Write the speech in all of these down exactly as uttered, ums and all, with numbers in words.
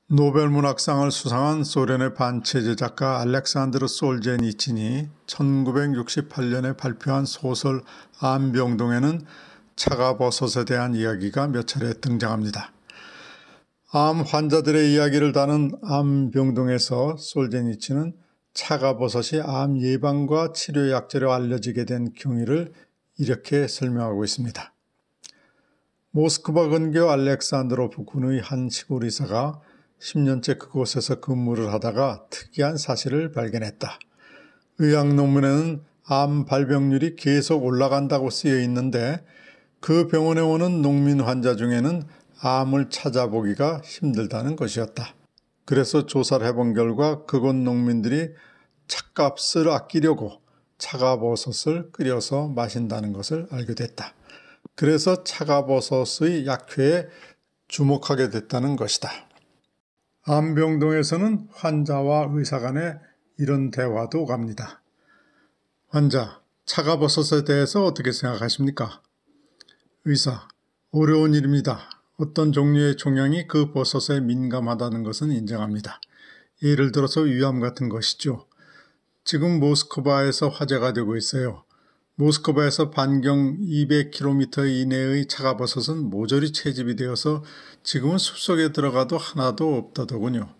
노벨문학상을 수상한 소련의 반체제 작가 알렉산드르 솔제니친이 천구백육십팔 년에 발표한 소설 암병동에는 차가버섯에 대한 이야기가 몇 차례 등장합니다. 암 환자들의 이야기를 다룬 암병동에서 솔제니친은 차가버섯이 암 예방과 치료 약재로 알려지게 된 경위를 이렇게 설명하고 있습니다. 모스크바 근교 알렉산드로프 군의 한 시골 의사가 십 년째 그곳에서 근무를 하다가 특이한 사실을 발견했다. 의학 논문에는 암 발병률이 계속 올라간다고 쓰여 있는데 그 병원에 오는 농민 환자 중에는 암을 찾아보기가 힘들다는 것이었다. 그래서 조사를 해본 결과 그곳 농민들이 찻값을 아끼려고 차가버섯을 끓여서 마신다는 것을 알게 됐다. 그래서 차가버섯의 약효에 주목하게 됐다는 것이다. 암병동에서는 환자와 의사 간에 이런 대화도 갑니다. 환자, 차가버섯에 대해서 어떻게 생각하십니까? 의사, 어려운 일입니다. 어떤 종류의 종양이 그 버섯에 민감하다는 것은 인정합니다. 예를 들어서 위암 같은 것이죠. 지금 모스크바에서 화제가 되고 있어요. 모스크바에서 반경 이백 킬로미터 이내의 차가버섯은 모조리 채집이 되어서 지금은 숲속에 들어가도 하나도 없다더군요.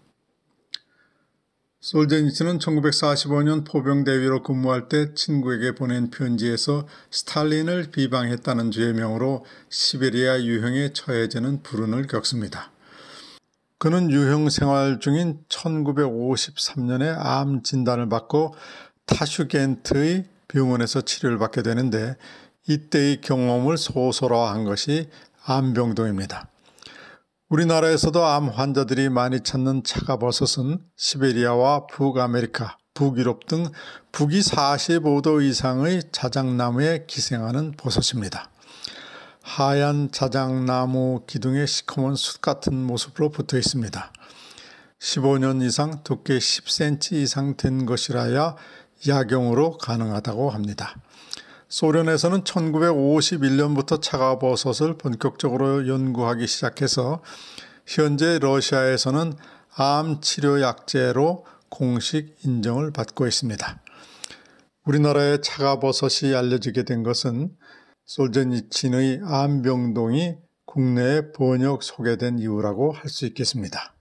솔제니친은 천구백사십오 년 포병대위로 근무할 때 친구에게 보낸 편지에서 스탈린을 비방했다는 죄명으로 시베리아 유형에 처해지는 불운을 겪습니다. 그는 유형 생활 중인 천구백오십삼 년에 암 진단을 받고 타슈겐트의 병원에서 치료를 받게 되는데 이때의 경험을 소설화한 것이 암병동입니다. 우리나라에서도 암 환자들이 많이 찾는 차가버섯은 시베리아와 북아메리카, 북유럽 등 북위 사십오 도 이상의 자작나무에 기생하는 버섯입니다. 하얀 자작나무 기둥에 시커먼 숯 같은 모습으로 붙어 있습니다. 십오 년 이상 두께 십 센티미터 이상 된 것이라야 약용으로 가능하다고 합니다. 소련에서는 천구백오십일 년부터 차가버섯을 본격적으로 연구하기 시작해서 현재 러시아에서는 암 치료 약재로 공식 인정을 받고 있습니다. 우리나라에 차가버섯이 알려지게 된 것은 솔제니친의 암병동이 국내에 번역 소개된 이유라고 할 수 있겠습니다.